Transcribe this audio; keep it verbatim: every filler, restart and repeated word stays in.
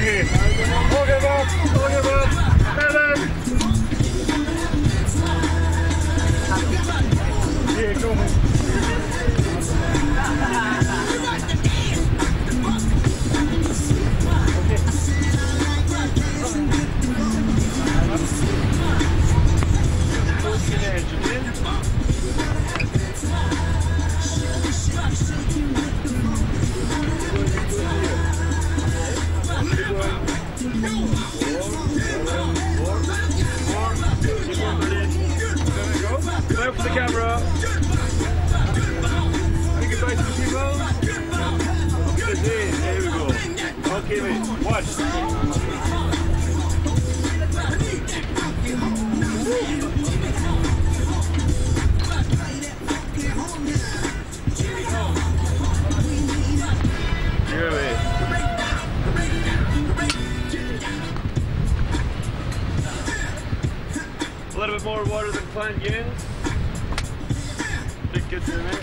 Okay. Okay, Bob. Okay, Bob. Helen. Yeah, go home. Look for the camera. Say goodbye to the people. There we go. Okay, mate. Watch. Here, mate. A little bit more water than planned gains. Big good to me.